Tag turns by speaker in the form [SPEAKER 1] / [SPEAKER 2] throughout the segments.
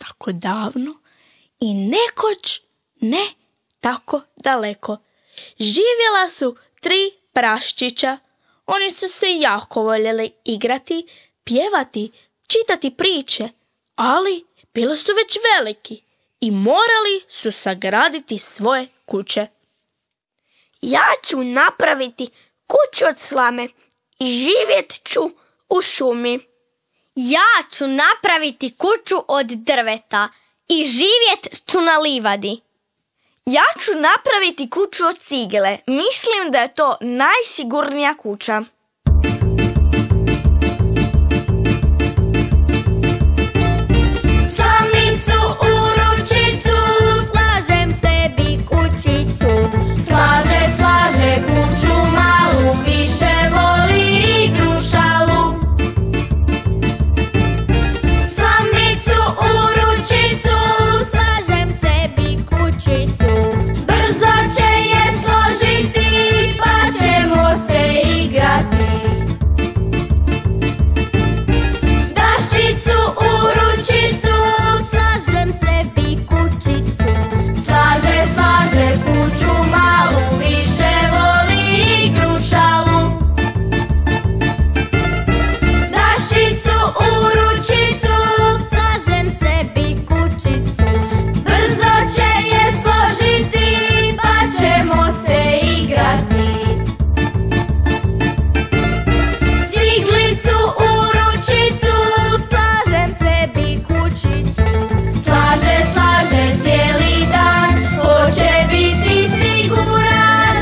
[SPEAKER 1] tako davno i nekoć ne tako daleko živjela su 3 praščića. Oni su se jako voljeli igrati, pjevati, čitati priče, ali bili su već veliki i morali su sagraditi svoje kuće.
[SPEAKER 2] Ja ću napraviti kuću od slame i živjet ću u šumi.
[SPEAKER 3] Ja ću napraviti kuću od drveta i živjet ću na livadi.
[SPEAKER 2] Ja ću napraviti kuću od cigle. Mislim da je to najsigurnija kuća.
[SPEAKER 3] Slamicu u ručicu, slažem sebi kućicu. Slaže kuću malu, više voli igru šalu. Slamicu u ručicu, slažem sebi kućicu. Brzo će je složiti, pa ćemo se igrati. Daščicu u ručicu, slažem sebi kućicu. Slaže kuću malu, više voli igru šalu. Daščicu u ručicu, slažem sebi kućicu. Brzo će je složiti, pa ćemo se igrati. Ciglicu u ručicu, slažem sebi kućicu. Slaže cijeli dan, hoće biti siguran.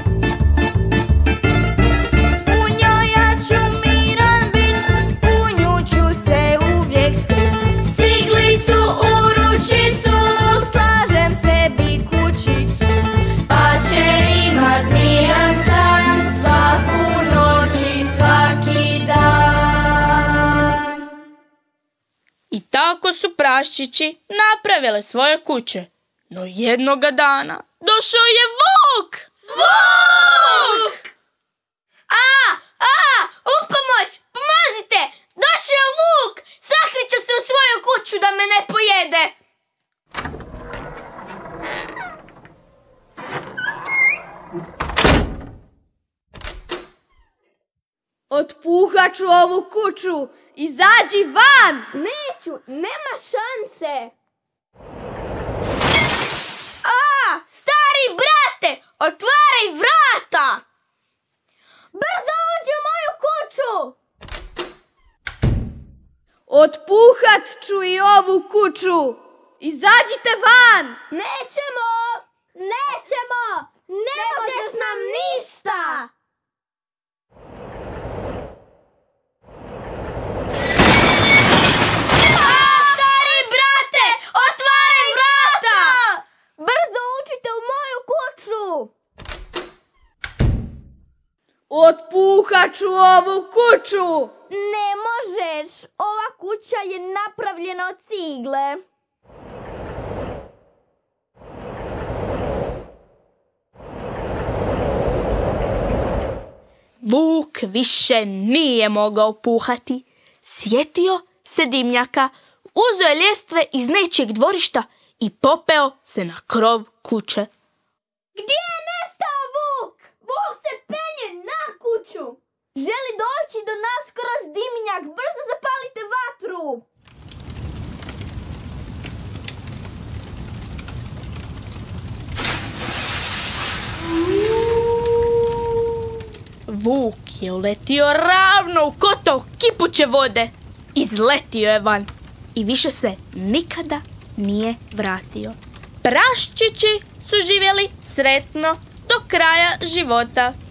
[SPEAKER 2] U njoj ja ću miran bit, u nju ću se uvijek skrit.
[SPEAKER 3] Ciglicu u ručicu,
[SPEAKER 2] Slažem sebi kućicu.
[SPEAKER 3] pa će imat miran san svaku noć i svaki dan.
[SPEAKER 1] I tako su praščići napravile svoje kuće. No jednoga dana došao je vuk!
[SPEAKER 3] Vuk! U pomoć! Pomozite! Došao je vuk! Sakriću se u svoju kuću da me ne pojede!
[SPEAKER 2] Otpuhat ću ovu kuću. Izađi van!
[SPEAKER 3] Neću, nema šanse! Stari brate, otvaraj vrata! Brzo uđi u moju kuću!
[SPEAKER 2] Otpuhat ću i ovu kuću. Izađite van!
[SPEAKER 3] Nećemo! Ne možeš nam ništa! Stari brate, otvaraj vrata!
[SPEAKER 2] Brzo uđite u moju kuću. Otpuhat ću ovu kuću. Ne možeš. Ova kuća je napravljena od cigle.
[SPEAKER 1] Vuk više nije mogao puhati. Sjetio se dimnjaka, uzeo je ljestve iz nečijeg dvorišta i popeo se na krov kuće.
[SPEAKER 3] Gdje je nestao vuk? Vuk se penje na kuću.
[SPEAKER 2] Želi doći do nas kroz dimnjak. Brzo zapalite vatru.
[SPEAKER 1] Vuk je uletio ravno u kotao kipuće vode. Izletio je van i više se nikada nije vratio. Praščići su živjeli sretno do kraja života.